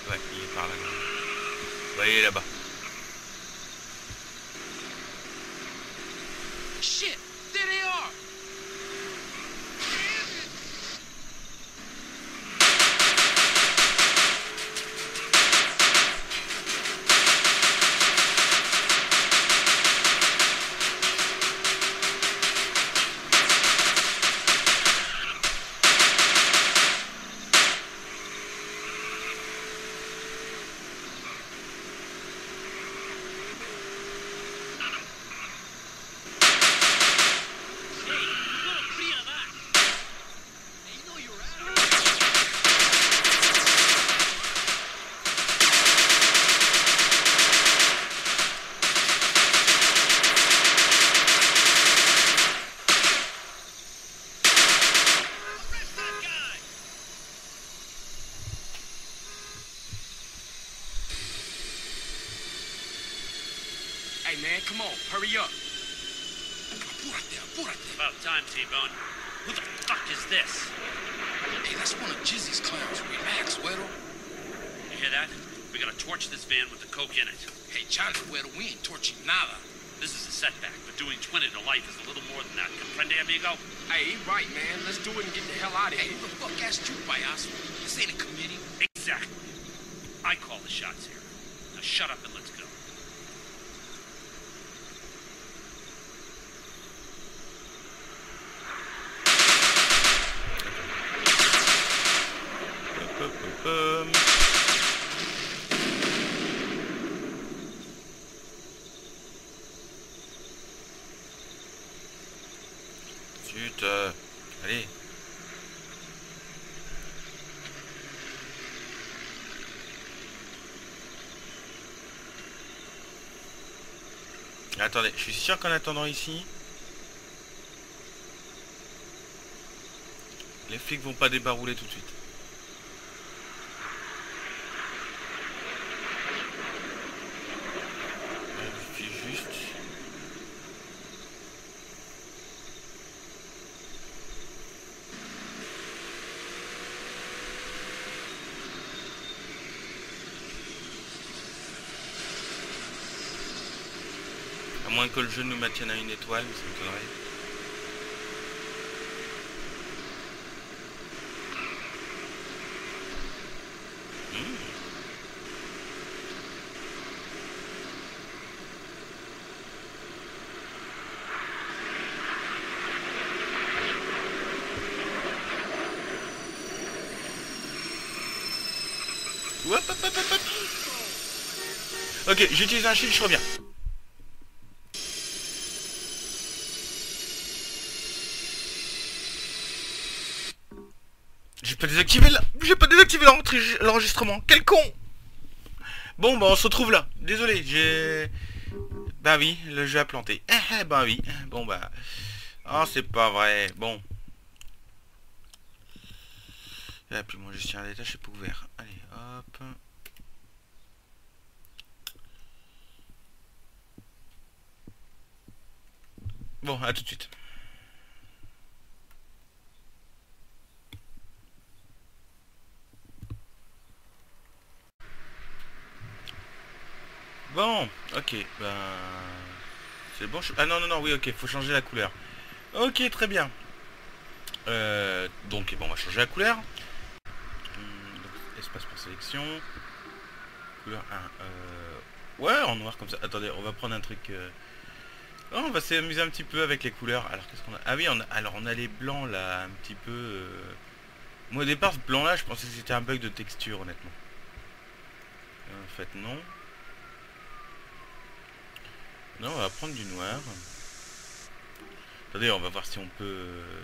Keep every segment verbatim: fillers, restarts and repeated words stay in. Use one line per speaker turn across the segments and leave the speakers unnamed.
Ouais, il est par là. Ouais, il est là-bas.
Shit, there they are. Hey, man, come on, hurry up. Apúrate, apúrate.
About time, T-Bone. Who the fuck is this?
Hey, that's one of Jizzy's clowns. Relax, Güero.
You hear that? We gotta torch this van with the coke in it.
Hey, Chanta, Güero, we ain't torching nada.
This is a setback, but doing twenty to life is a little more than that. Comprende, amigo?
Hey, he right, man. Let's do it and get the hell out of here. Hey, who the fuck asked you, payaso? This ain't a committee.
Exactly. I call the shots here. Now shut up and let's go.
Hum. Zut, euh, allez. Attendez, je suis sûr qu'en attendant ici, les flics vont pas débarrouler tout de suite. À moins que le jeu nous maintienne à une étoile, ça m'étonnerait. Mmh. Hop, hop, hop, hop, hop. Ok, j'utilise un shield, je reviens. J'ai pas désactivé là. J'ai pas désactivé l'enregistrement. Quel con. Bon, bah on se retrouve là. Désolé, j'ai... Bah oui, le jeu a planté. Eh, bah oui. Bon, bah... Oh, c'est pas vrai. Bon. Et puis moi, gestion des tâches, c'est pas ouvert. Allez, hop. Bon, à tout de suite. Bon, ok, ben... C'est bon, je... Ah non, non, non, oui, ok, faut changer la couleur. Ok, très bien. Euh, donc, bon, on va changer la couleur. Hum, donc, espace pour sélection. Couleur un. Euh... Ouais, en noir comme ça. Attendez, on va prendre un truc... Euh... Oh, on va s'amuser un petit peu avec les couleurs. Alors, qu'est-ce qu'on a? Ah oui, on a... alors on a les blancs, là, un petit peu... Euh... Moi, au départ, ce blanc-là, je pensais que c'était un bug de texture, honnêtement. En fait, non. Non, on va prendre du noir. Attendez, on va voir si on peut... Euh...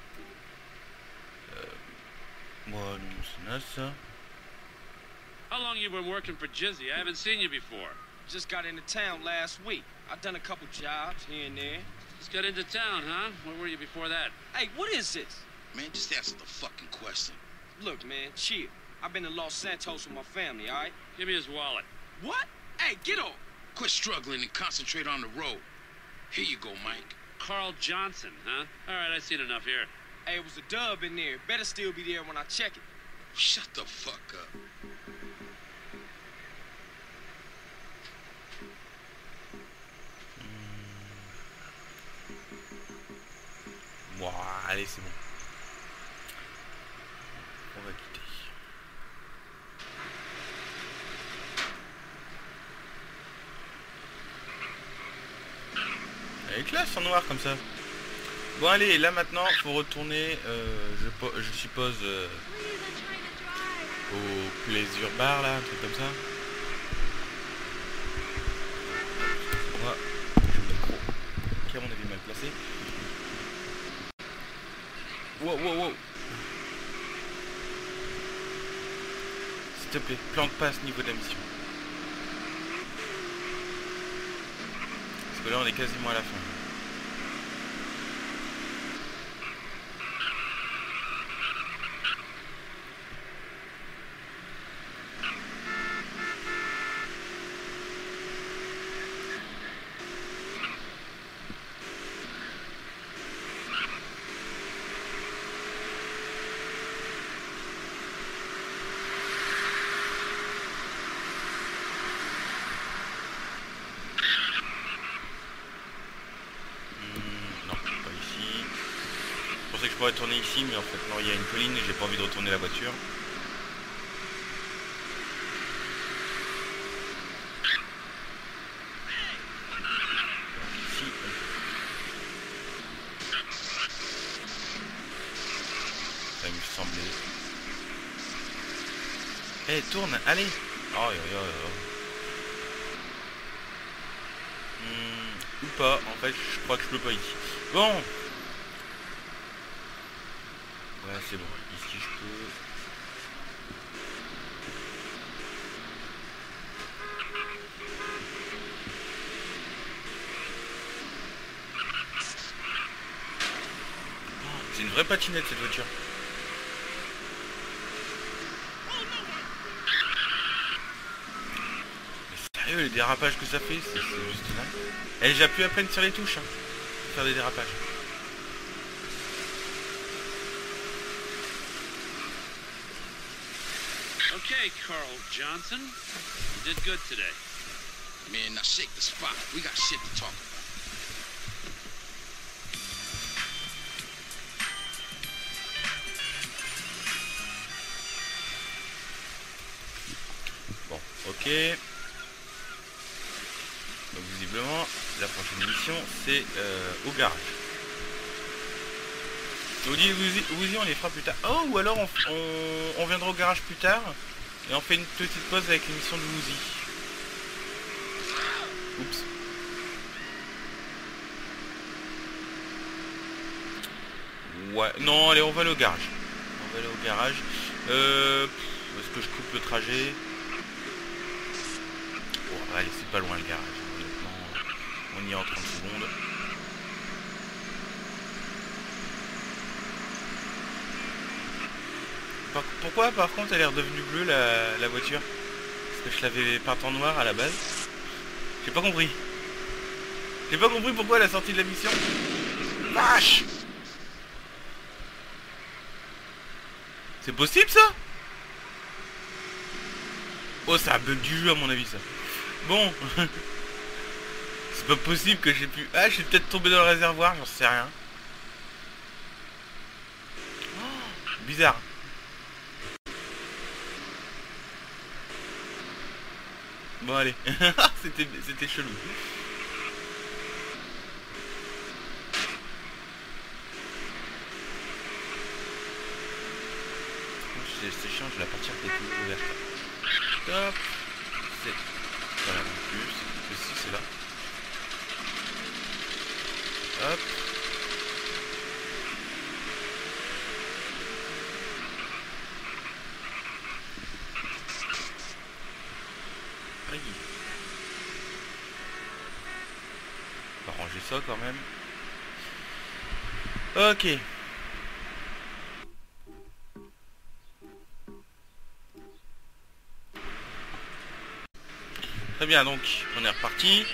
Bon, c'est naze, ça.
How long you been working for Jizzy? I haven't seen you before.
Just got into town last week. I've done a couple jobs here and there.
Just got into town, huh? Where were you before that?
Hey, what is this?
Man, just answer the fucking question.
Look, man, chill. I've been to Los Santos with my family, all right?
Give me his wallet.
What? Hey, get off!
Quit struggling and concentrate on the road. Here you go, Mike.
Carl Johnson, huh? All right, I've seen enough here.
Hey, it was a dub in there. Better still be there when I check it.
Shut the fuck up.
Bon, allez, c'est bon. On va quitter. Elle est classe en noir comme ça. Bon allez, là maintenant, faut retourner, euh, je, je suppose, euh, au Pleasure Bar là, un truc comme ça. Moi, je me mets trop. Qui à mon avis mal placé. Wow, wow, wow. S'il te plaît, plante pas à ce niveau de la mission. Parce que là, on est quasiment à la fin. Que je pourrais tourner ici, mais en fait non, il y a une colline et j'ai pas envie de retourner la voiture. Donc ici, ça me semblait. Eh, hey, tourne, allez. Oh, oh, oh, oh. Hmm, ou pas, en fait je crois que je peux pas ici. Bon. Ouais, c'est bon, ici je peux. Oh, c'est une vraie patinette cette voiture. Mais sérieux, les dérapages que ça fait, c'est juste là. Et j'appuie à peine sur les touches, hein, pour faire des dérapages.
Okay, Carl Johnson. You did good today.
Man, now shake the spot. We got shit to talk about.
Bon, ok. Donc visiblement, la prochaine mission, c'est euh, au garage. Vous dites, vous, vous y, on les fera plus tard. Oh, ou alors on, on, on viendra au garage plus tard et on fait une petite pause avec l'émission de Woozy. Oups. Ouais, non, allez, on va aller au garage. On va aller au garage. Euh, Est-ce que je coupe le trajet? Bon, allez, c'est pas loin le garage. Honnêtement, on y est en trente secondes. Pourquoi par contre elle est redevenue bleue la, la voiture? Parce que je l'avais peinte en noir à la base. J'ai pas compris. J'ai pas compris pourquoi elle a sorti de la mission. Vache! C'est possible ça? Oh, c'est un bug du jeu à mon avis ça. Bon. C'est pas possible que j'ai pu... Ah, je suis peut-être tombé dans le réservoir, j'en sais rien. Oh, bizarre. Bon allez, c'était c'était chelou. C'est chiant, je vais la partir peut-être ouverte. Stop. C'est voilà non plus. Ceci c'est là. Hop. Aïe. On va ranger ça quand même. Ok. Très bien, donc on est reparti.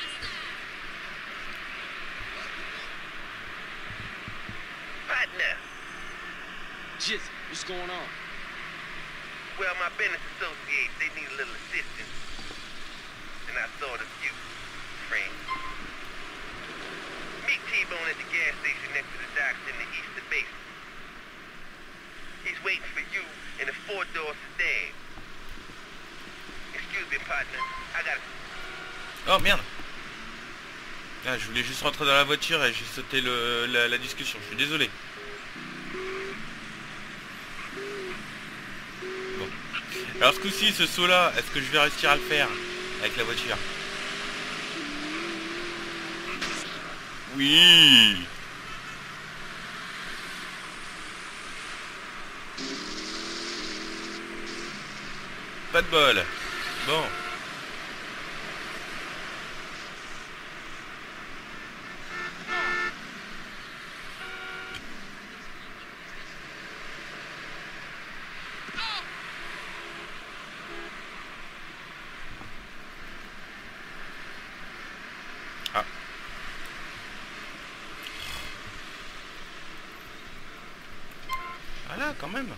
Partner.
Jizzy, what's going on?
Well, my business associates, they need a little assistance. And I thought of you, friend. Meet T T-Bone at the gas station next to the docks in the Eastern Basin. He's waiting for you in a four-door sedan. Excuse me, partner. I gotta...
Oh merde. Ah, je voulais juste rentrer dans la voiture et j'ai sauté le, la, la discussion. Je suis désolé. Bon. Alors ce coup-ci, ce saut-là, est-ce que je vais réussir à le faire avec la voiture? Oui. Pas de bol. Bon. Ah. Voilà, quand même.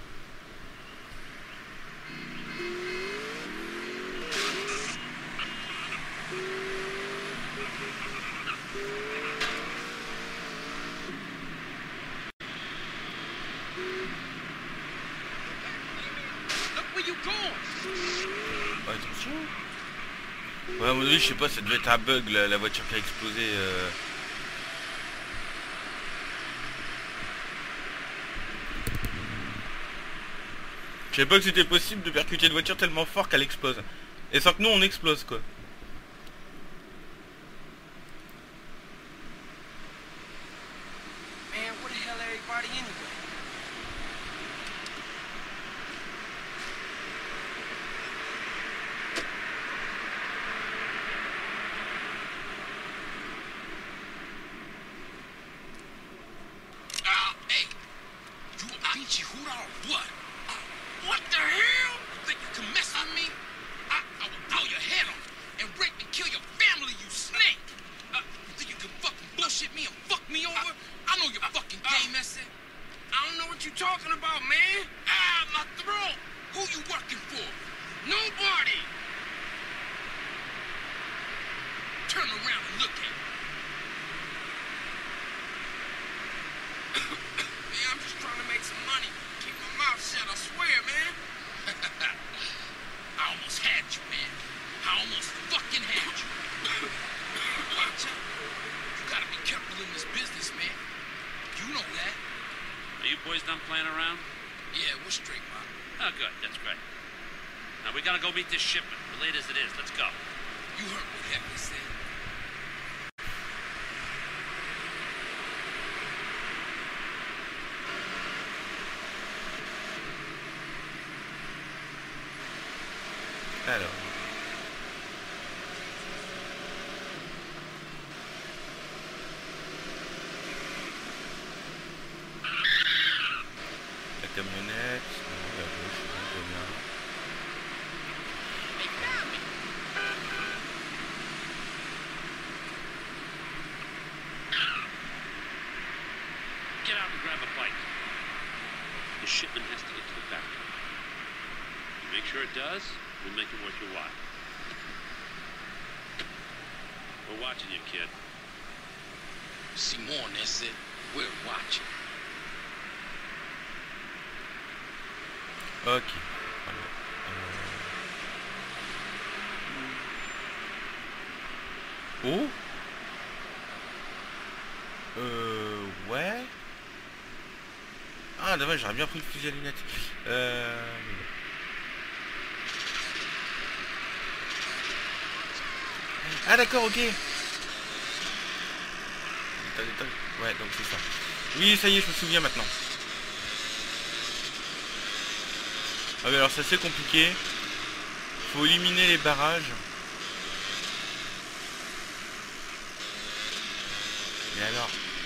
Look where you going.
Ouais, attention. Ouais, à mon avis, je sais pas, ça devait être un bug, la, la voiture qui a explosé. Euh... Je savais pas que c'était possible de percuter une voiture tellement fort qu'elle explose. Et sans que nous, on explose, quoi.
Man, where the hell everybody anyway?
Ah, hey, you a Vinci Hoot or what? What the hell? You think you can mess with me? I, I will blow your head off and rape and kill your family, you snake! Uh, you think you can fucking bullshit me and fuck me over? I know your fucking game, that's it.
I don't know what you talking about, man.
Ah, my throat! Who you working for?
Nobody.
Turn around and look at me.
Man, I'm just trying to make some money. Keep my mouth shut, I swear, man.
I almost had you, man. I almost fucking had you. Watch out. You gotta be careful in this business, man. You know that.
Are you boys done playing around?
Yeah, we're straight, man.
Oh, good. That's great. Now, we gotta go meet this shipment, late as it is. Let's go.
You heard what Hector said.
Alors. La camionnette. Non, la gauche, non, je vois bien.
Get out and grab a bite. The shipment has to get to the factory. You make sure it does, we'll make it worth your while. We're watching you, kid.
Simone, that's it. We're watching.
Ok. Voilà. Euh... Oh. Euh... Ouais. Ah dommage, j'aurais bien pris le fusil à lunettes. Euh... Ah d'accord, ok. Attendez, attendez. Ouais, donc c'est ça. Oui, ça y est, je me souviens maintenant. Ah mais alors ça c'est compliqué. Faut éliminer les barrages. Mais alors...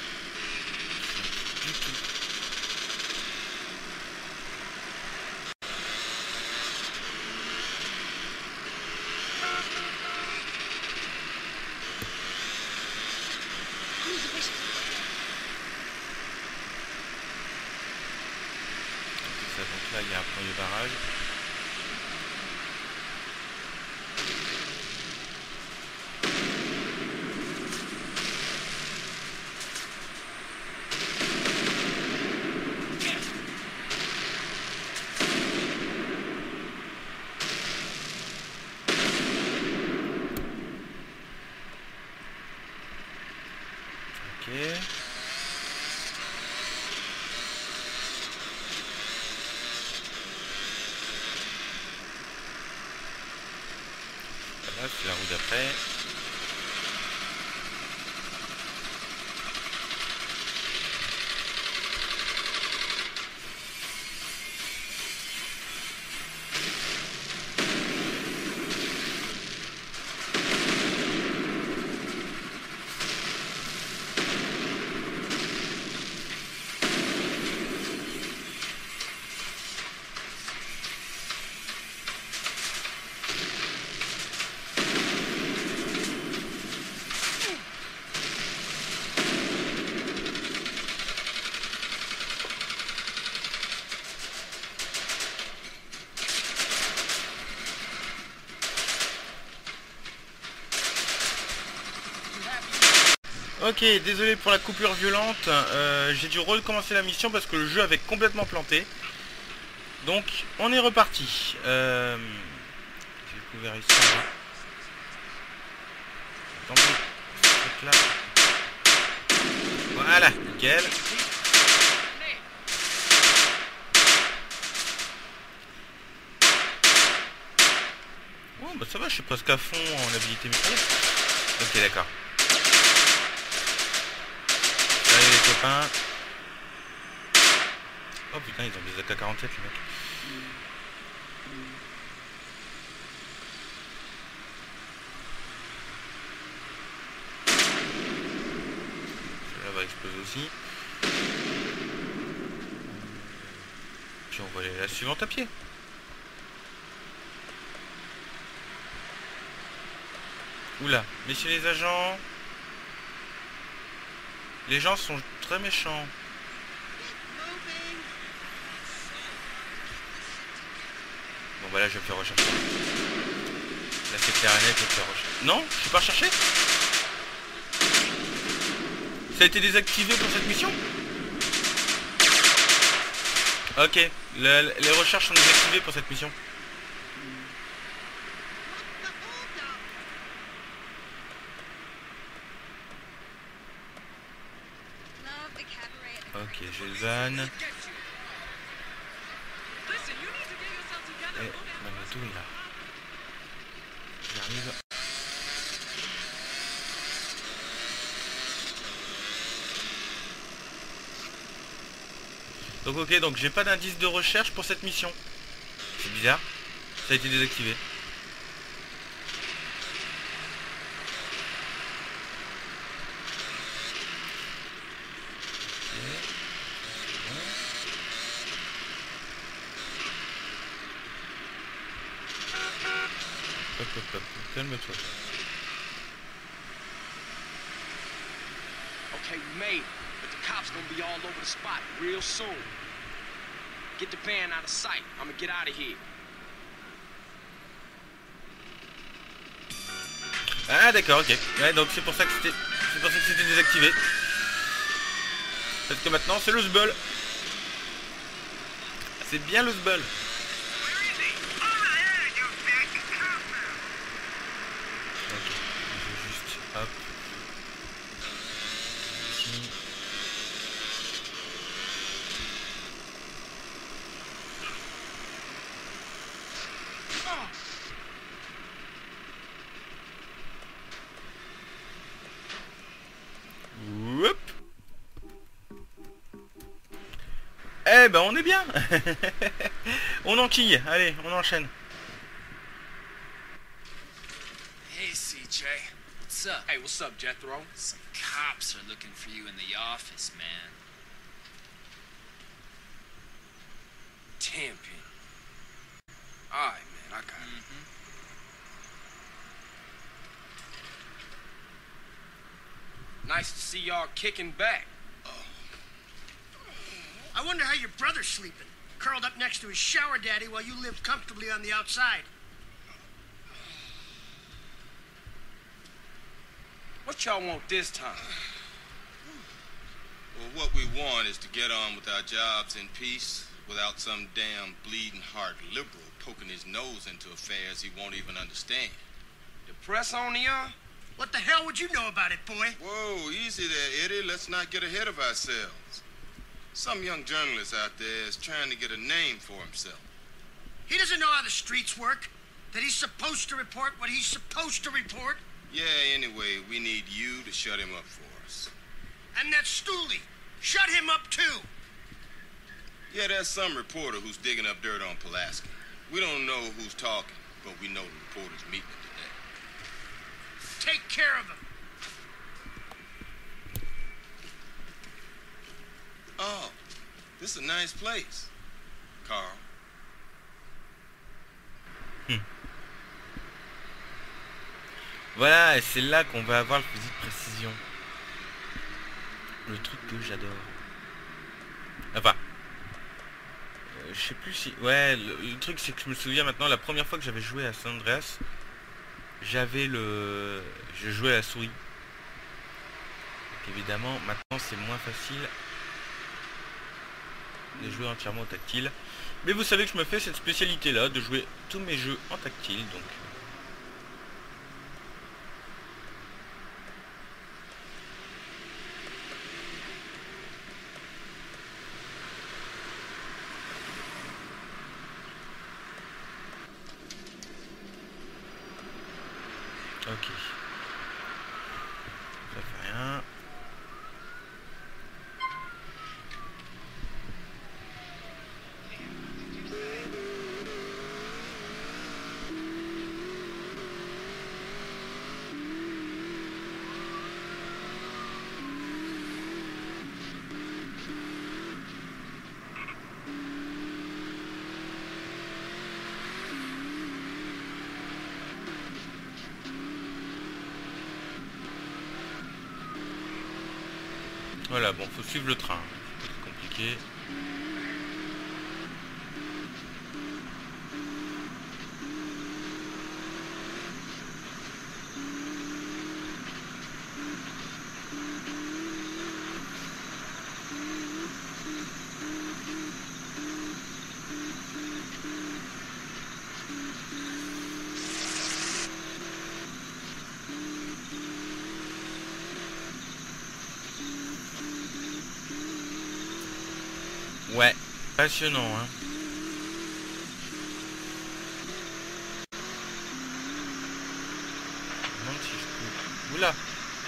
Du tout. Ça, donc là il y a un premier barrage. Ah, c'est la roue d'après. Ok, désolé pour la coupure violente, euh, j'ai dû recommencer la mission parce que le jeu avait complètement planté. Donc, on est reparti. Euh... J'ai découvert ici. Attendez, ce truc-là. Voilà, nickel. Oh, bah ça va, je suis presque à fond en habilité mécanique. Ok, d'accord. Allez les copains. Oh putain, ils ont des A K quarante-sept les mecs. Celle-là va exploser aussi. Puis on va aller à la suivante à pied. Oula, messieurs les agents. Les gens sont très méchants. Bon bah là je vais me faire rechercher. Là c'est clair et net, je vais me faire rechercher. Non, je suis pas recherché. Ça a été désactivé pour cette mission. Ok, le, les recherches sont désactivées pour cette mission. Ok, j'ai le van. Et ma moto est là. J'arrive. Donc ok, donc j'ai pas d'indice de recherche pour cette mission. C'est bizarre. Ça a été désactivé. Hop, hop, hop, calme-toi.
Okay, we made it, but the cops gonna be all over the spot real soon. Get the van out of sight. I'm gonna get out of here.
Ah d'accord, ok. Ouais, donc c'est pour ça que c'était, c'est pour ça que c'était désactivé. Parce que maintenant c'est le sbul. C'est bien le sbul. Hop. Ici. Hop. Eh ben on est bien. On enquille. Allez, on enchaîne.
Hey, C J. What's up?
Hey, what's up, Jethro?
Some cops are looking for you in the office, man.
Tampin. All right, man, I got it.
Mm-hmm.
Nice to see y'all kicking back.
I wonder how your brother's sleeping. Curled up next to his shower daddy while you lived comfortably on the outside.
What y'all want this time?
Well, what we want is to get on with our jobs in peace without some damn bleeding heart liberal poking his nose into affairs he won't even understand.
The press on the uh?
What the hell would you know about it, boy?
Whoa, easy there, Eddie. Let's not get ahead of ourselves. Some young journalist out there is trying to get a name for himself.
He doesn't know how the streets work. That he's supposed to report what he's supposed to report?
Yeah, anyway, we need you to shut him up for us.
And that Stooley, shut him up too.
Yeah, there's some reporter who's digging up dirt on Pulaski. We don't know who's talking, but we know the reporter's meeting today.
Take care of him.
Oh, this is a nice place, Carl.
Hmm. Voilà, et c'est là qu'on va avoir le fusil de précision. Le truc que j'adore. Enfin, euh, je sais plus si... Ouais, le, le truc c'est que je me souviens maintenant, la première fois que j'avais joué à San Andreas, j'avais le... Je jouais à la souris. Donc évidemment, maintenant c'est moins facile de jouer entièrement au tactile. Mais vous savez que je me fais cette spécialité là, de jouer tous mes jeux en tactile, donc... Ok. Ça fait rien. Voilà, bon, faut suivre le train. C'est compliqué. Ouais, passionnant, hein. Je me demande si je peux... Oula.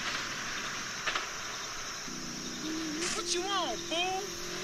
What you want, fool?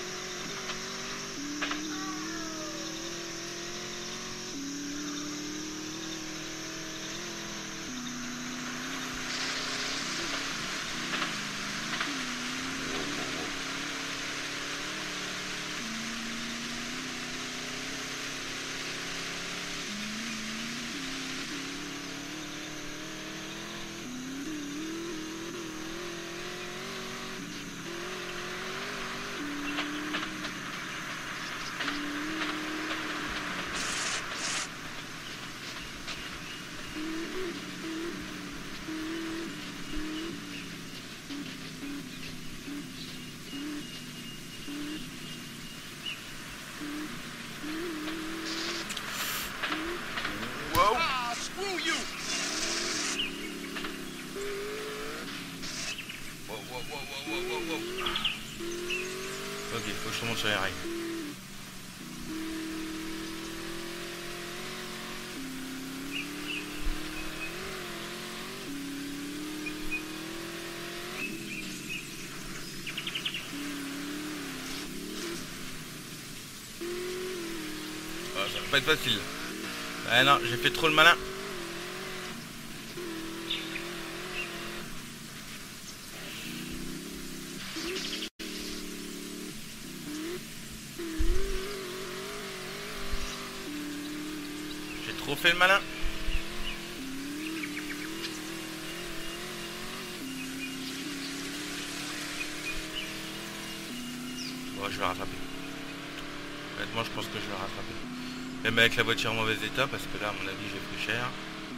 Wow.
Ah, screw you!
Wow, wow, wow, wow, wow, wow, wow. Ok, faut que je remonte sur les rails. Oh, ça va pas être facile. Ah non, j'ai fait trop le malin. J'ai trop fait le malin. Bon, je vais rattraper. Honnêtement, je pense que je vais rattraper. Même avec la voiture en mauvais état, parce que là, à mon avis, j'ai pris cher.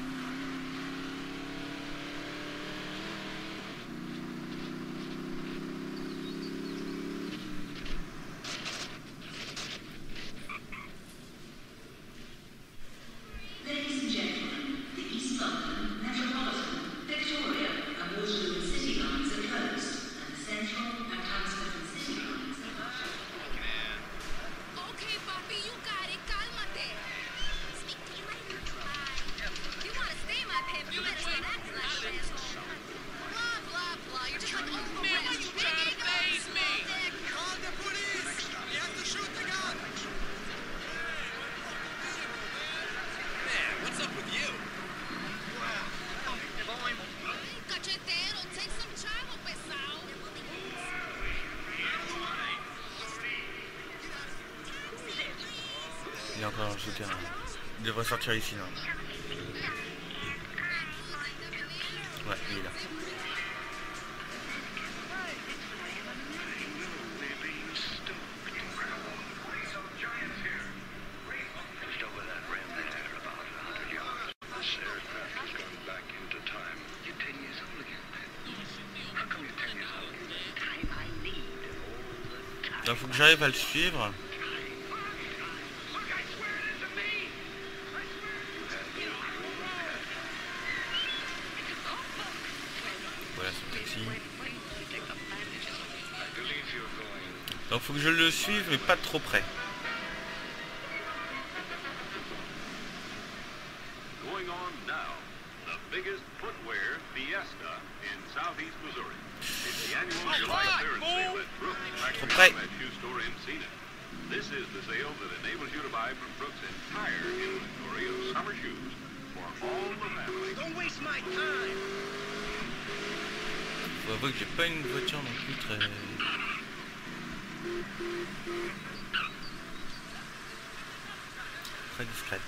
Ladies and gentlemen, the East London, Metropolitan, Victoria, and Waterloo City lines are closed, and the Central and Hammersmith City lines are closed.
Okay, papi, you got it. Cálmate. Speak to you later. Bye.
Il est encore dans le souterrain. Il devrait sortir ici, non? Ouais, il est là. Il faut que j'arrive à le suivre. Voilà son taxi. Donc faut que je le suive mais pas trop près.
Going on now, the biggest footwear fiesta in southeast Missouri. It's the annual July clearance sale at Brooks,
Trop près.
shoe store in Encino. This is the sale that enables you to buy from Brooks' entire inventory of summer shoes for all the family.
Don't waste my time.
Faut avouer que j'ai pas une voiture non plus très... très discrète.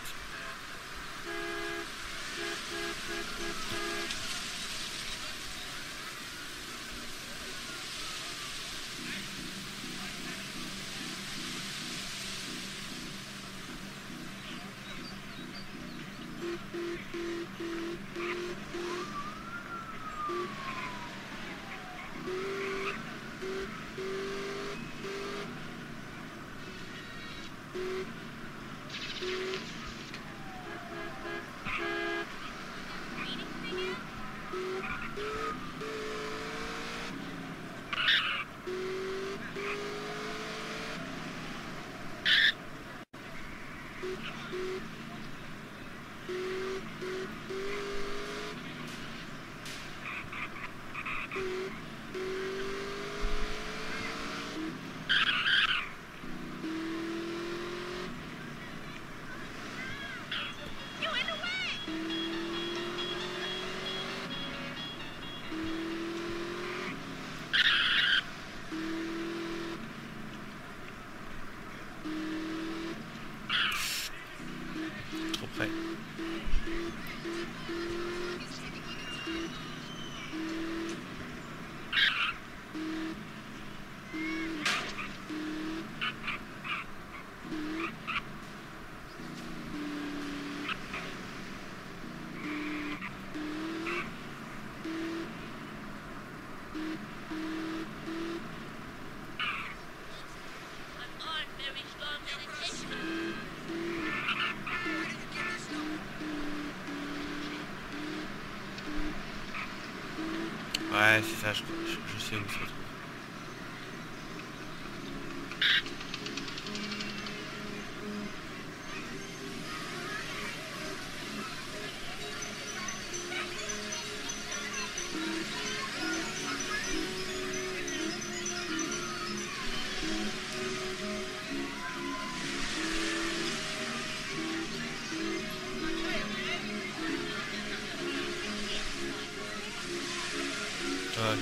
Ouais, c'est ça, je, je, je sais où ça se trouve. Ok.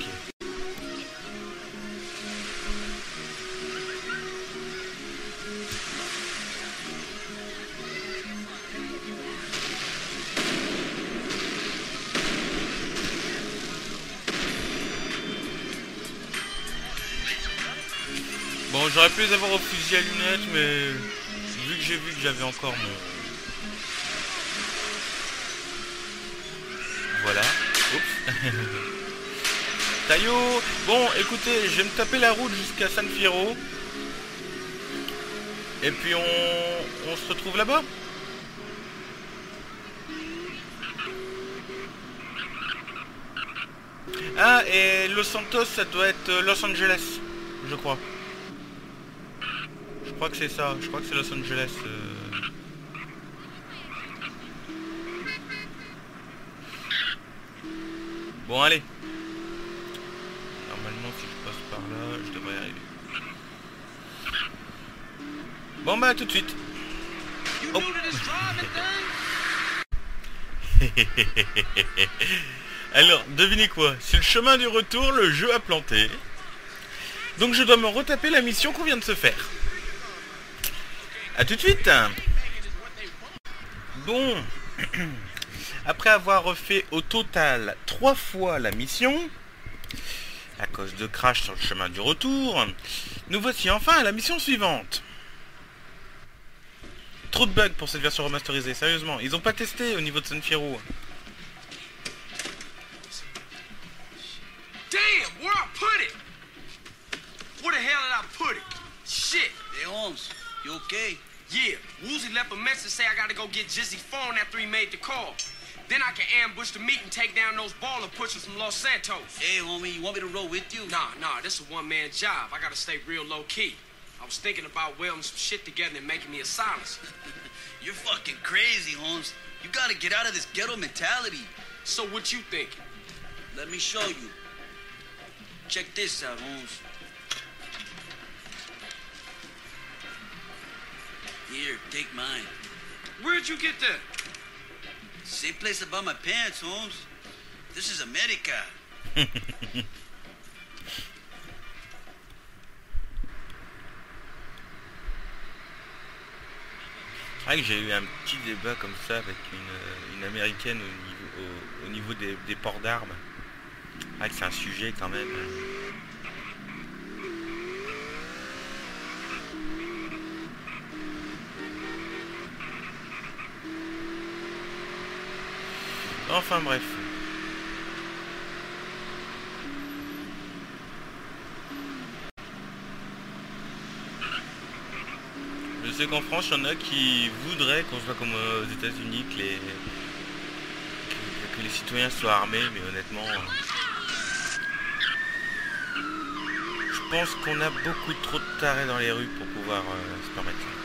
Bon, j'aurais pu les avoir au fusil à lunettes, mais vu que j'ai vu que j'avais encore mon... Voilà. Oups. Taillot. Bon, écoutez, je vais me taper la route jusqu'à San Fierro. Et puis on, on se retrouve là-bas. Ah, et Los Santos, ça doit être Los Angeles, je crois. Je crois que c'est ça, je crois que c'est Los Angeles. Euh... Bon, allez. Normalement, si je passe par là, je devrais y arriver. Bon, bah, à tout de suite. Oh. Alors, devinez quoi? C'est le chemin du retour, le jeu a planté. Donc, je dois me retaper la mission qu'on vient de se faire. A tout de suite. Bon, après avoir refait au total trois fois la mission, à cause de crash sur le chemin du retour, nous voici enfin à la mission suivante. Trop de bugs pour cette version remasterisée, sérieusement. Ils ont pas testé au niveau de Sanfierro.
Damn, where I put it? Where the hell did I put it? Shit.
Hey, Holmes, you okay?
Yeah, Woozy left a message say I gotta go get Jizzy's phone after he made the call. Then I can ambush the meet and take down those baller pushers from Los Santos.
Hey, homie, you want me to roll with you?
Nah, nah, this is a one-man job. I gotta stay real low-key. I was thinking about welding some shit together and making me a silencer.
You're fucking crazy, Holmes. You gotta get out of this ghetto mentality.
So what you thinking?
Let me show you. Check this out, Holmes. Here, take mine.
Where'd you get that?
Same place I bought my pants, Holmes. This is America.
C'est vrai que j'ai eu un petit débat comme ça avec une, une américaine au niveau, au, au niveau des, des ports d'armes. C'est vrai que c'est un sujet quand même. Enfin bref. Je sais qu'en France, il y en a qui voudraient qu'on soit comme aux États-Unis, que les, que, que les citoyens soient armés, mais honnêtement, je pense qu'on a beaucoup trop de tarés dans les rues pour pouvoir euh, se permettre ça.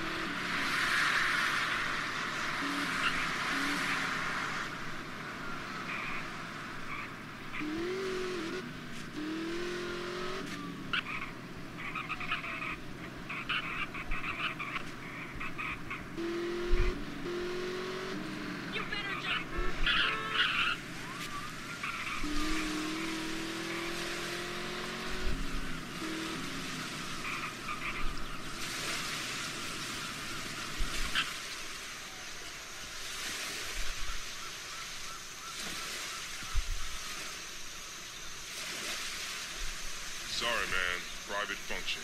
Sorry, man. Private function.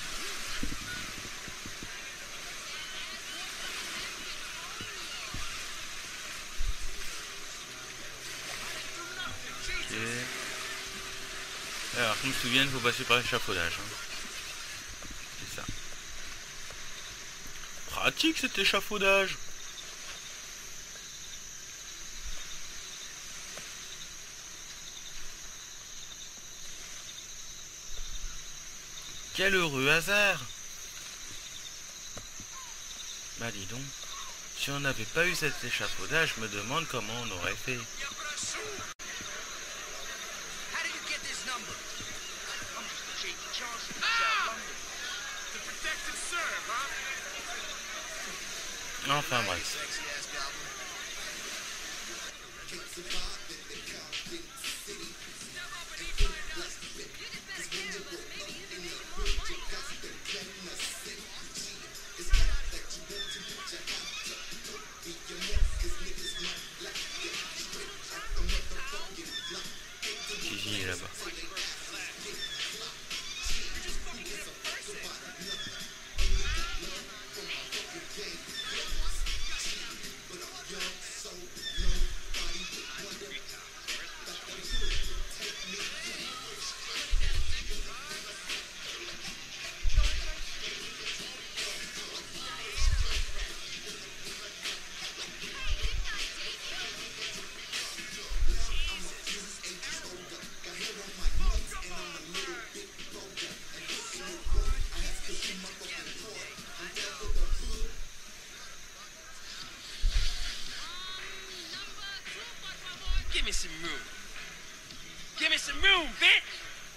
Ok. Alors, je me souviens, il faut passer par l'échafaudage. Hein. C'est ça. Pratique cet échafaudage. Quel heureux hasard! Bah dis donc, si on n'avait pas eu cet échafaudage, je me demande comment on aurait fait. Enfin bref. Gigi est là-bas.
Give me some room. Give me some room, bitch!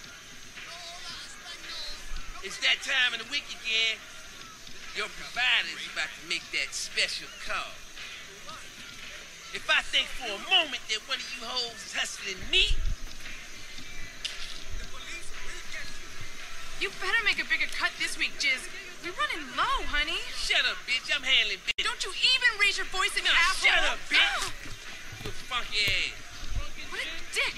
It's that time of the week again. Your provider is about to make that special call. If I think for a moment that one of you hoes is hustling me,
You better make a bigger cut this week, Jizz. We're running low, honey.
Shut up, bitch. I'm handling bitch.
Don't you even raise your voice at me,
No,
asshole.
shut up, bitch.
Oh,
You funky ass.
what a dick.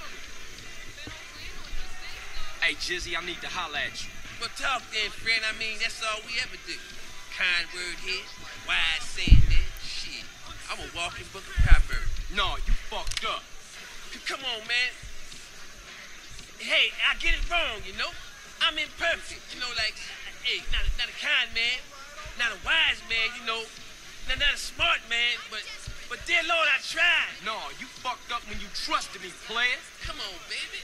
Hey, Jizzy, I need to holler at you.
But talk then, friend. I mean, that's all we ever do. Kind word here, wise saying there. Shit. I'm a walking book of proverbs.
No, you fucked up.
C- Come on, man. Hey, I get it wrong, you know? I'm imperfect, you know, like, hey, not a, not a kind man, not a wise man, you know, not, not a smart man, but, but dear Lord, I tried.
No, you fucked up when you trusted me, player.
Come on, baby.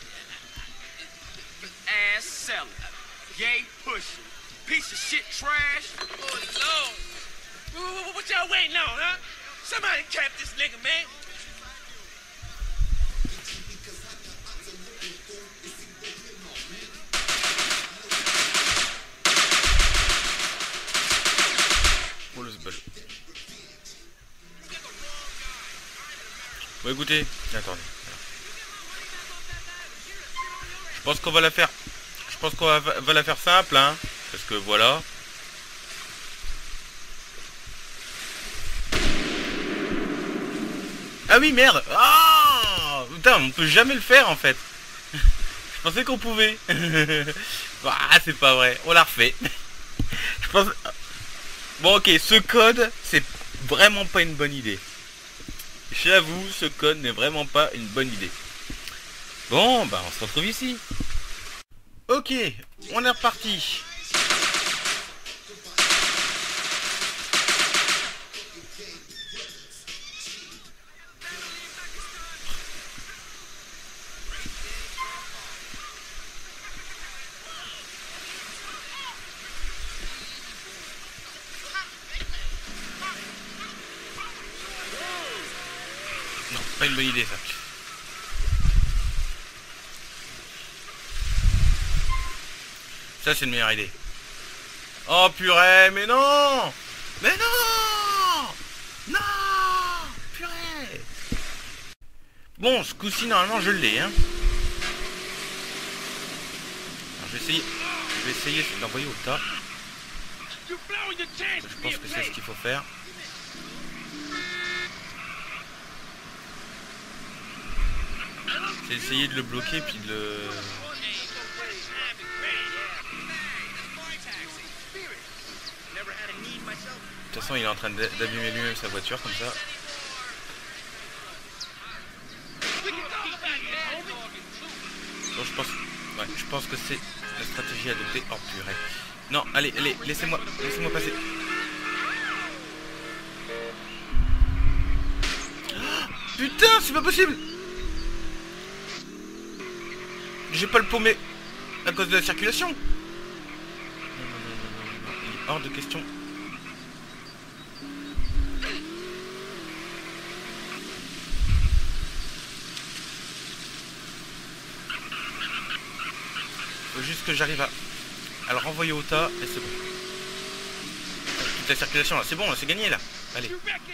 Ass selling, gay pushing, piece of shit trash.
Oh, Lord. What, what, what y'all waiting on, huh? Somebody cap this nigga, man.
Oh le zbal. Bon écoutez, attendez. Je pense qu'on va la faire. Je pense qu'on va, va la faire simple, hein. Parce que voilà. Ah oui merde. Ah putain, on peut jamais le faire en fait. Je pensais qu'on pouvait. Ah c'est pas vrai. On l'a refait. Je pense. Bon ok, ce code, c'est vraiment pas une bonne idée. J'avoue, ce code n'est vraiment pas une bonne idée. Bon, bah on se retrouve ici. Ok, on est reparti. Non, pas une bonne idée ça. Ça c'est une meilleure idée. Oh purée, mais non. Mais non. Non. Purée. Bon, ce coup-ci normalement je l'ai, hein. Alors, je vais essayer. Je vais essayer de l'envoyer au tas. Je pense que c'est ce qu'il faut faire. C'est essayer de le bloquer puis de le... De toute façon il est en train d'abîmer lui-même sa voiture comme ça. Bon je pense... Ouais, je pense que c'est la stratégie adoptée. Oh purée. Non, allez, allez, laissez-moi, laissez-moi passer. Oh, putain, c'est pas possible. J'ai pas le paumé à cause de la circulation. Non, non, non, non, non, non. Il est hors de question. Faut juste que j'arrive à, à le renvoyer au tas et c'est bon. Toute la circulation là, c'est bon, c'est gagné là. Allez.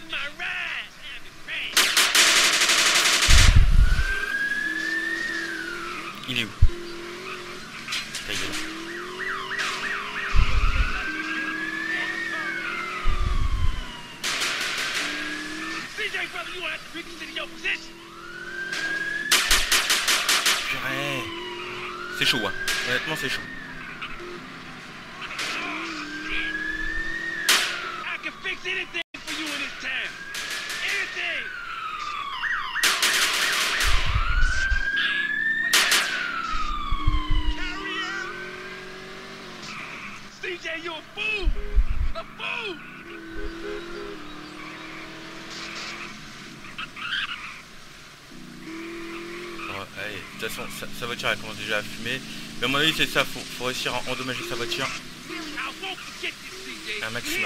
Il est où? Là, il est là. Purée. C'est chaud, hein. Honnêtement, c'est chaud.
C J, you're a fool! A fool!
Bon, allez, de toute façon, sa, sa voiture elle commence déjà à fumer. Mais à mon avis, c'est ça, faut, faut réussir à endommager sa voiture. Un maximum.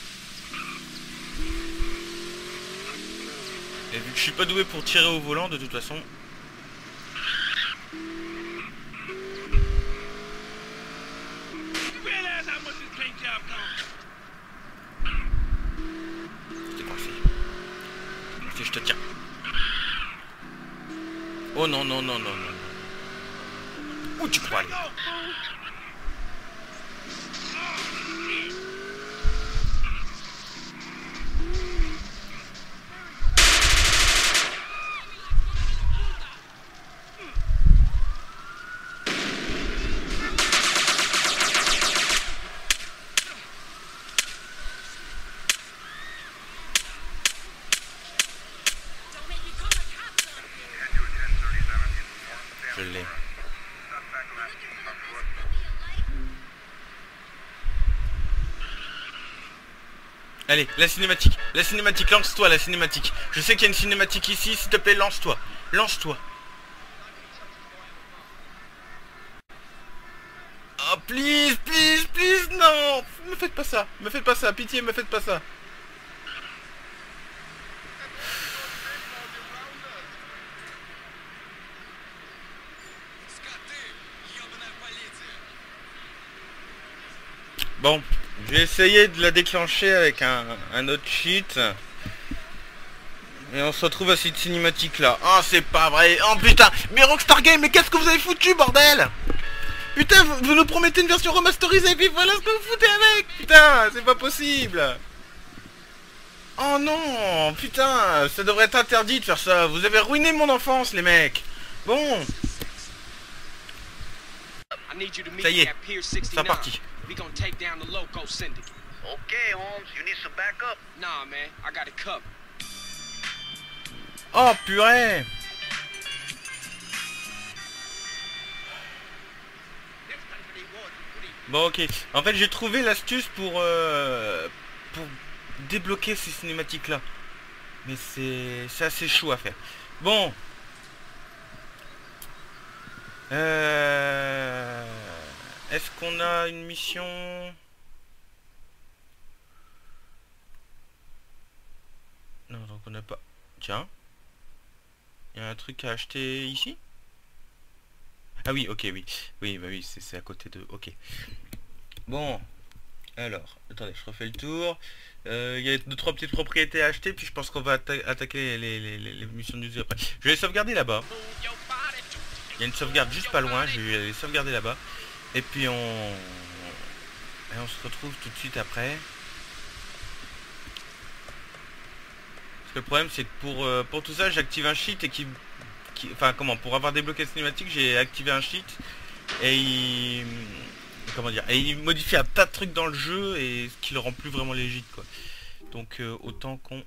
Et vu que je suis pas doué pour tirer au volant, de toute façon. C'était coincé. Si je te tiens. Oh non, non, non, non, non. Où tu crois aller? Allez, la cinématique. La cinématique, lance-toi la cinématique. Je sais qu'il y a une cinématique ici, s'il te plaît, lance-toi. Lance-toi. Oh, please, please, please, non. Me faites pas ça. Me faites pas ça. Pitié, me faites pas ça. Bon, je vais essayer de la déclencher avec un, un autre cheat. Et on se retrouve à cette cinématique là. Oh, c'est pas vrai. Oh putain. Mais Rockstar Games, mais qu'est-ce que vous avez foutu, bordel? Putain, vous, vous nous promettez une version remasterisée et puis voilà ce que vous foutez avec. Putain, c'est pas possible. Oh non, putain, ça devrait être interdit de faire ça. Vous avez ruiné mon enfance, les mecs. Bon. Ça y est, c'est parti.
We gonna take down the loco syndicate.
Okay, Holmes, you need some backup?
Nah, man, I got it covered.
Oh, purée. Bon, ok. En fait, j'ai trouvé l'astuce pour, euh, pour débloquer ces cinématiques-là. Mais c'est c'est assez chaud à faire. Bon. Euh... Est-ce qu'on a une mission? Non, donc on n'a pas... Tiens. Il y a un truc à acheter ici? Ah oui, ok, oui. Oui, bah oui, c'est à côté de... Ok. Bon. Alors, attendez, je refais le tour. Euh, il y a deux, trois petites propriétés à acheter, puis je pense qu'on va atta attaquer les, les, les, les missions du après. Je vais les sauvegarder là-bas. Il y a une sauvegarde juste pas loin, je vais les sauvegarder là-bas. Et puis on... Et on se retrouve tout de suite après. Parce que le problème c'est que pour, euh, pour tout ça j'active un cheat et qui, qui... Enfin comment, pour avoir débloqué la cinématique j'ai activé un cheat. Et il... Comment dire, et il modifie un tas de trucs dans le jeu et ce qui le rend plus vraiment légit quoi. Donc euh, autant qu'on...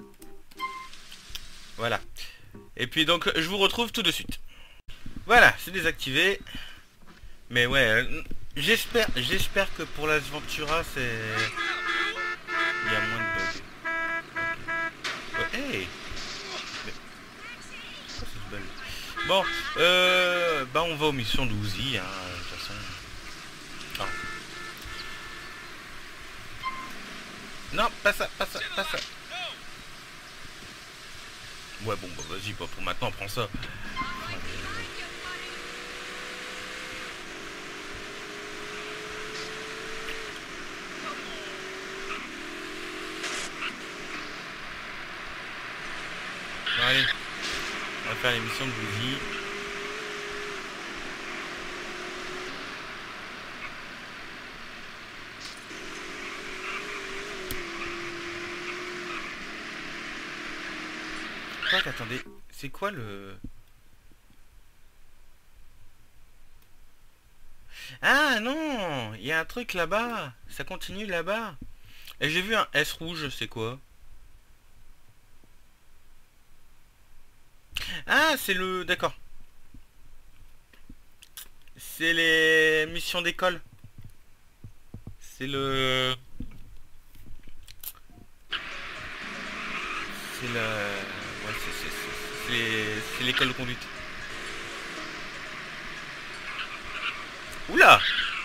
Voilà. Et puis donc je vous retrouve tout de suite. Voilà, c'est désactivé. Mais ouais, euh, j'espère j'espère que pour la Ventura c'est... Il y a moins de bugs. Okay. Oh, hey. Mais... Oh, c'est belle. Bon, euh... Bah on va aux missions d'Uzi, hein, de toute façon. Non. Non, pas ça, pas ça, pas ça. Ouais, bon, bah vas-y, pas pour maintenant, prends ça. Bon, allez, on va faire l'émission de Uzi. Quoi, attendez, c'est quoi le... Ah non, il y a un truc là-bas, ça continue là-bas. Et j'ai vu un S rouge, c'est quoi? Ah, c'est le... D'accord. C'est les missions d'école. C'est le... C'est le... Ouais, c'est l'école de conduite. Oula!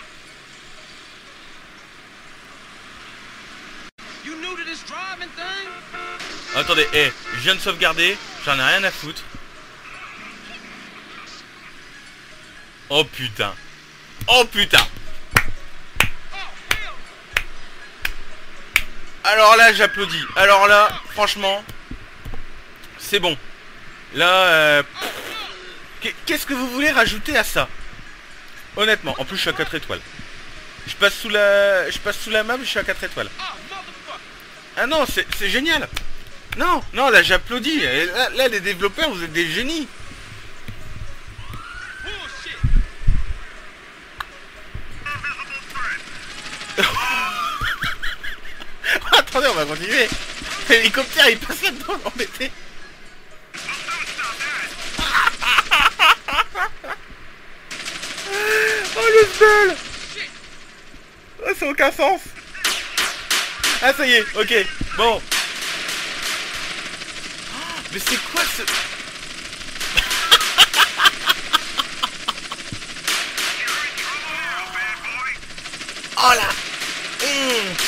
Attendez, hé, hey, je viens de sauvegarder, j'en ai rien à foutre. Oh putain. Oh putain. Alors là, j'applaudis. Alors là, franchement, c'est bon. Là, euh, qu'est-ce que vous voulez rajouter à ça? Honnêtement, en plus je suis à quatre étoiles. Je passe sous la, je passe sous la map, je suis à quatre étoiles. Ah non, c'est génial. Non, non, là j'applaudis. Là, là, les développeurs, vous êtes des génies. Attendez, on va continuer. L'hélicoptère, il passe là-dedans, embêté. Oh le seul. Oh, ça n'a aucun sens. Ah ça y est, ok, bon. Mais c'est quoi ce... Oh là. Mmh.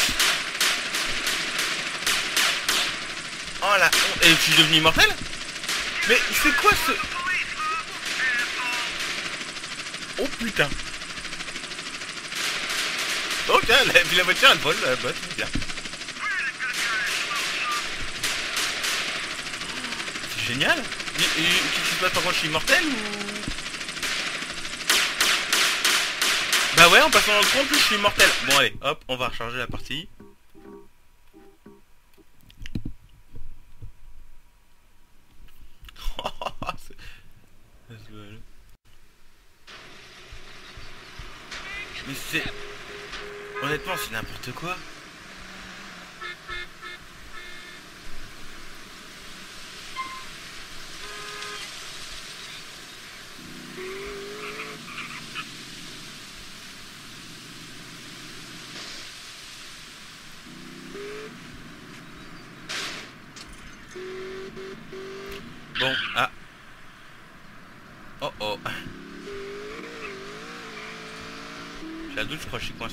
Oh là. Et je suis devenu immortel? Mais c'est quoi ce... Oh putain. Ok, la, la voiture elle vole, la botte, c'est bien. C'est génial. Et, et, qu'est-ce qui se passe par contre, je suis immortel ou... Bah ouais, en passant dans le trou, en plus je suis immortel. Bon allez, hop, on va recharger la partie. Mais c'est... Honnêtement, c'est n'importe quoi. Bon, ah. Oh oh. J'ai la doute, je crois que je suis coincé.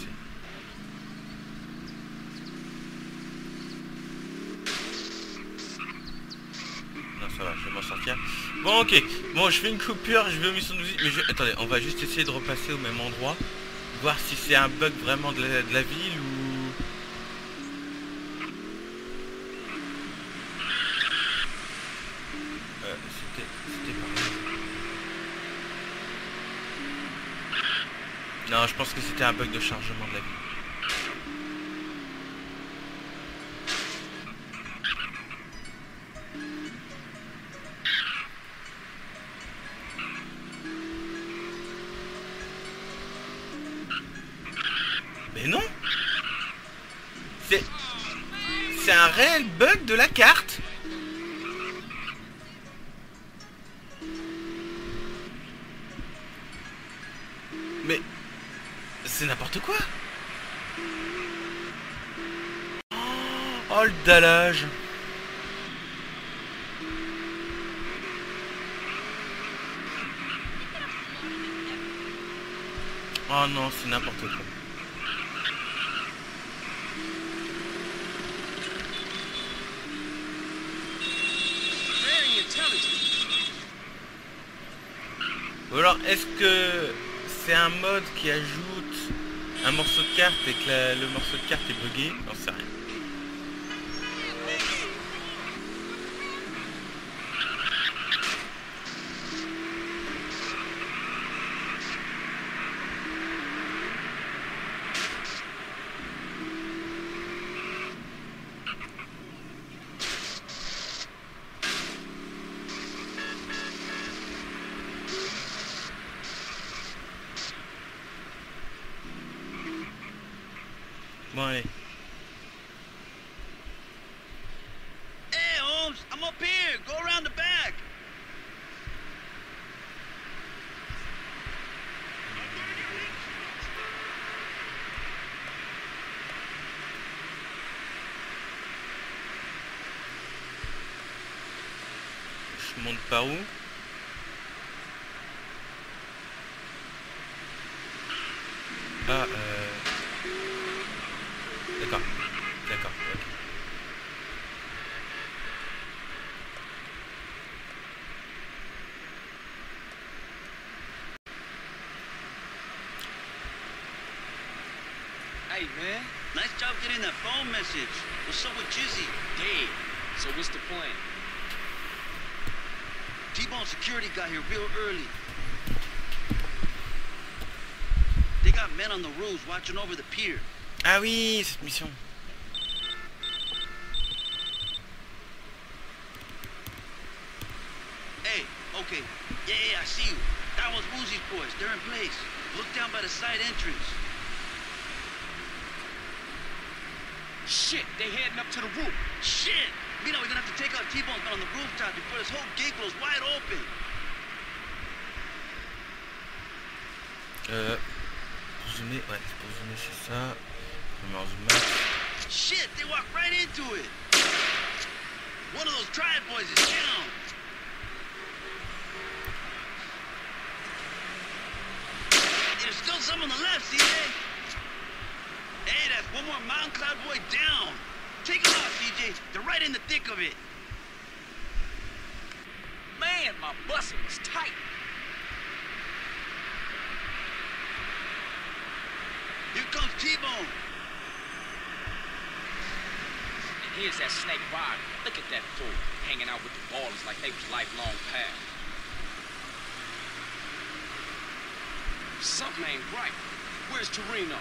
Non, ça va, je vais m'en sortir. Bon, ok. Bon, je fais une coupure, je vais aux missions de musique. Mais je... attendez, on va juste essayer de repasser au même endroit. Voir si c'est un bug vraiment de la, de la ville ou... Euh, c'était... C'était par là. Non, je pense que c'était un bug de chargement de la ville. Mais non! C'est... C'est un réel bug de la carte! Mais... C'est n'importe quoi! Oh le dallage! Oh non, c'est n'importe quoi. Ou alors, est-ce que c'est un mode qui ajoute un morceau de carte et que la, le morceau de carte est bugué? J'en sais rien. Bon allez.
Hey Holmes, I'm up here. Go around the back.
Je monte par où? Ah euh... D'accord, d'accord, ok.
Hey man, nice job getting that phone message. What's up with Jizzy?
Dead. So what's the plan?
T-Bone security got here real early. They got men on the roofs watching over the pier.
Ah oui, cette mission.
Hey, okay. Yeah, yeah, I see you. That was Woozy's boys. They're in place. Look down by the side entrance.
Shit, they heading up to the roof.
Shit! Mina, we're gonna have to take out T-Bone on the rooftop before this whole gate blows wide open.
Euh... Pour zoomer, ouais, pour zoomer c'est ça. Je mets en zoom max.
Shit, they walked right into it. One of those triad boys is down. There's still some on the left, C J. Hey, that's one more Mountain Cloud boy down. Take them out, C J. They're right in the thick of it.
Man, my bustle was tight.
Here comes T-Bone.
And here's that snake Bobby. Look at that fool, hanging out with the ballers like they was lifelong pals. Something ain't right. Where's Torino?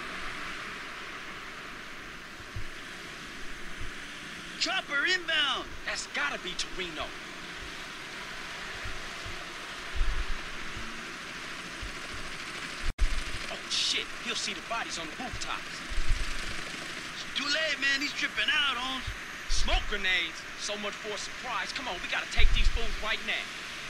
Chopper inbound.
That's gotta be Torino. Oh shit, he'll see the bodies on the rooftops.
It's too late, man. He's tripping out, Holmes.
Smoke grenades? So much for a surprise. Come on, we gotta take these fools right now.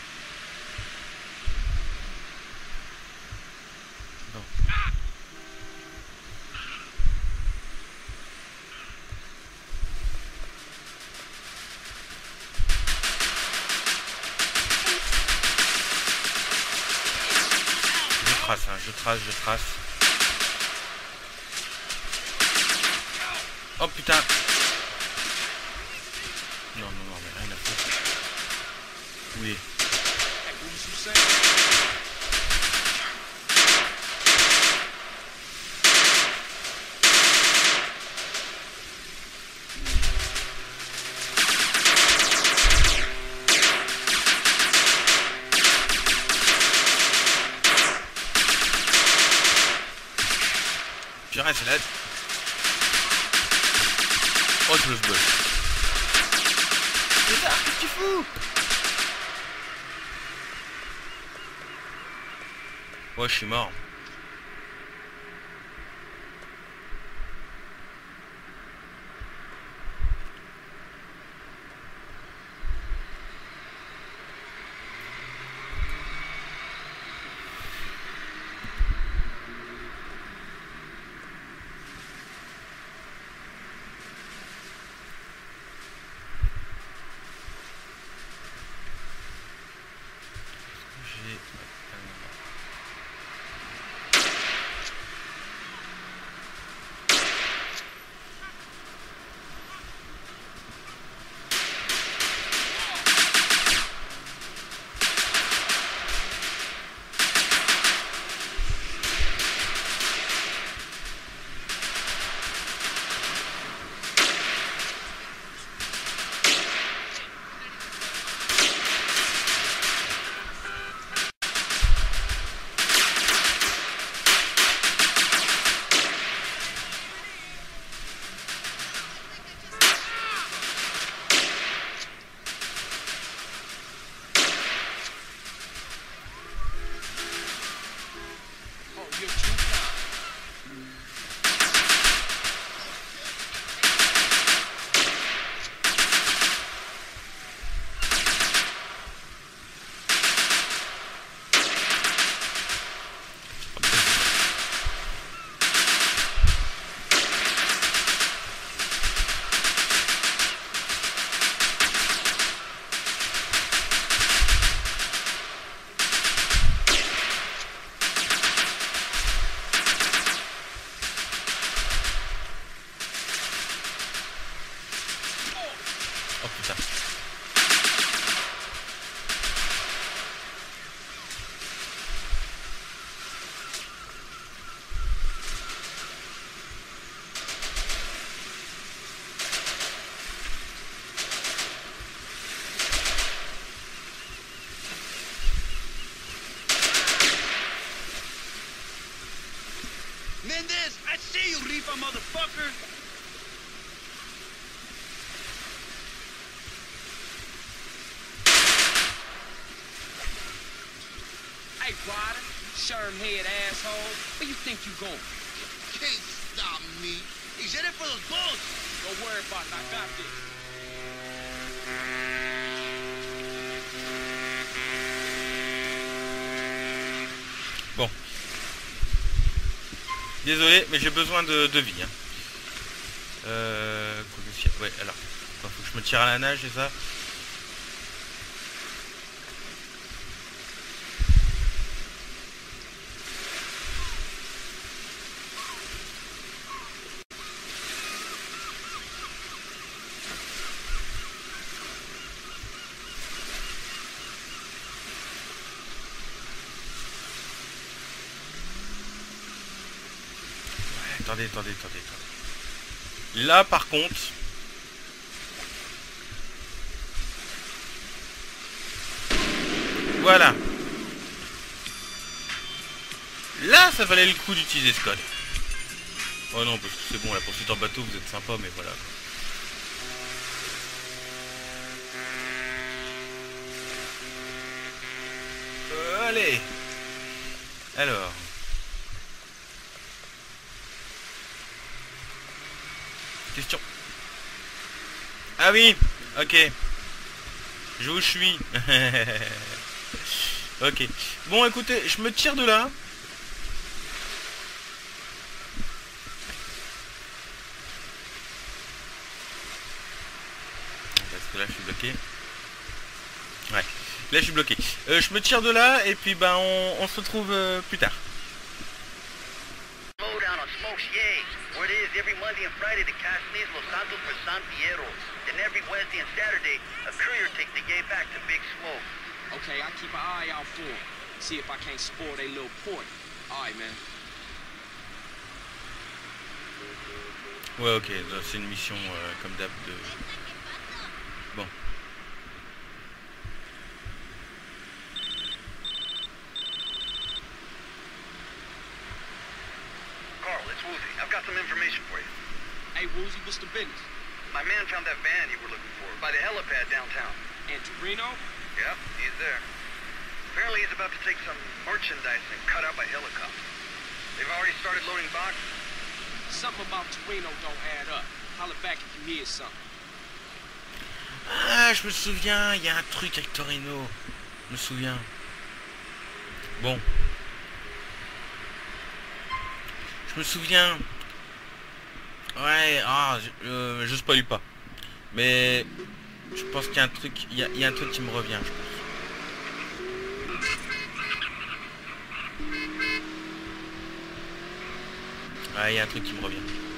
Je trace, hein, je trace, je trace. Oh putain. Non, non, non, mais rien à foutre. Oui. Purée, c'est là. Oh, je le bol. Putain, qu'est-ce que tu fous? Ouais, je suis mort. Oh putain.
Mendez, I see you, Reaper, motherfucker.
Hey, Ryder, sherm head asshole. Where you think you going?
Can't stop me. He's headed for those boats.
Don't worry about it, I got this.
Bon. Désolé, mais j'ai besoin de, de vie. Hein. Euh... Quoi que si- ouais, alors. Quoi, faut que je me tire à la nage, c'est ça? Attendez, attendez, attendez, attendez. Là, par contre... Voilà. Là, ça valait le coup d'utiliser ce code. Oh non, parce que c'est bon, la poursuite en bateau, vous êtes sympa, mais voilà. Euh, allez. Alors... Question. Ah oui, ok. Je où je suis. Ok. Bon, écoutez, je me tire de là. Parce que là, je suis bloqué. Ouais. Là, je suis bloqué. Euh, je me tire de là et puis ben, on, on se retrouve euh, plus tard.
Where it is every Monday and Friday to Casnes, Los Santos for San Fierro. Then every Wednesday and Saturday, a courier takes the gay back to Big Smoke.
Okay, I keep an eye out for 'em. See if I can't spoil their little port. All right, man.
Ouais, ok, c'est une mission euh, comme d'hab de... Bon.
Carl, it's Woozy. I've got some information for you.
Hey, Woozy, what's the business?
My man found that van you were looking for by the helipad downtown.
And Torino?
Yep, he's there. Apparently he's about to take some merchandise and cut out by helicopter. They've already started loading boxes.
Something about Torino don't add up. Holler back if you hear something.
Ah, je me souviens, il y a un truc avec Torino. Je me souviens. Bon. Je me souviens. Ouais, ah, je, euh, je spoil pas. Mais je pense qu'il y a un truc, il y a, il y a un truc qui me revient, je pense. Ouais, il y a un truc qui me revient.